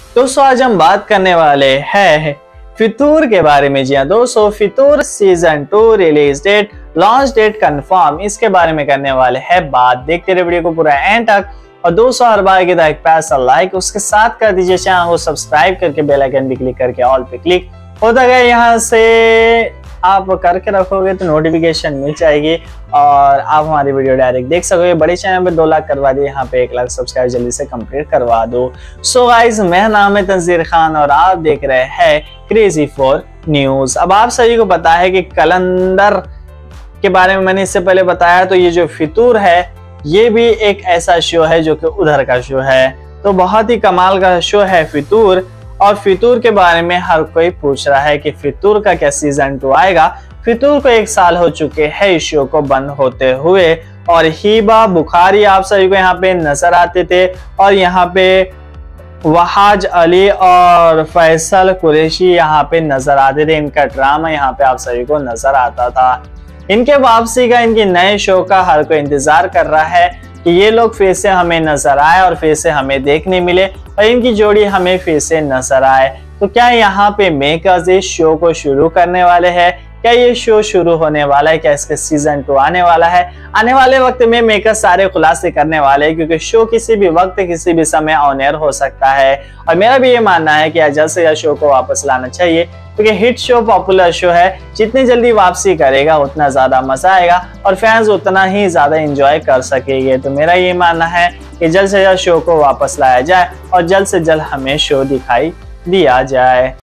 दोस्तों आज हम बात करने वाले हैं फितूर के बारे में। जी हाँ दोस्तों, Fitoor season 2 release date, launch date confirm, इसके बारे में करने वाले हैं बात। देखते रहिए वीडियो को पूरा एंड तक। और दोस्तों हर बार की तरह एक प्यारा सा लाइक, उसके साथ कर दीजिए चैनल को सब्सक्राइब करके बेल आइकन भी क्लिक करके ऑल पे क्लिक होता गया। यहाँ से आप करके रखोगे तो नोटिफिकेशन मिल जाएगी और आप हमारी वीडियो डायरेक्ट देख सकोगे। बड़े चैनल पे 2 लाख करवा दिए, यहाँ पे 1 लाख सब्सक्राइब जल्दी से कंप्लीट करवा दो। सो गाइस, मेरा नाम है तंजीर खान और आप देख रहे हैं क्रेजी फॉर न्यूज। अब आप सभी को पता है कि कैलेंडर के बारे में मैंने इससे पहले बताया, तो ये जो फितूर है ये भी एक ऐसा शो है जो कि उधर का शो है, तो बहुत ही कमाल का शो है फितूर। और फितूर के बारे में हर कोई पूछ रहा है कि फितूर का क्या सीजन 2 आएगा। फितूर को 1 साल हो चुके हैं इस शो को बंद होते हुए, और हिबा बुखारी आप सभी को यहाँ पे नजर आते थे, और यहाँ पे वहाज अली और फैसल कुरैशी यहाँ पे नजर आते थे। इनका ड्रामा यहाँ पे आप सभी को नजर आता था। इनके वापसी का, इनके नए शो का हर कोई इंतजार कर रहा है कि ये लोग फिर से हमें नजर आए और फिर से हमें देखने मिले और इनकी जोड़ी हमें फिर से नजर आए। तो क्या यहाँ पे मेकर्स इस शो को शुरू करने वाले हैं? क्या ये शो शुरू होने वाला है? क्या इसका सीजन 2 आने वाला है? आने वाले वक्त में मेकर्स सारे खुलासे करने वाले हैं, क्योंकि शो किसी भी वक्त किसी भी समय ऑन एयर हो सकता है। और मेरा भी ये मानना है कि जल्द से जल्द शो को वापस लाना चाहिए, क्योंकि हिट शो, पॉपुलर शो है। जितनी जल्दी वापसी करेगा उतना ज्यादा मजा आएगा और फैंस उतना ही ज्यादा एंजॉय कर सकेंगे। तो मेरा ये मानना है कि जल्द से जल्द शो को वापस लाया जाए और जल्द से जल्द हमें शो दिखाई दिया जाए।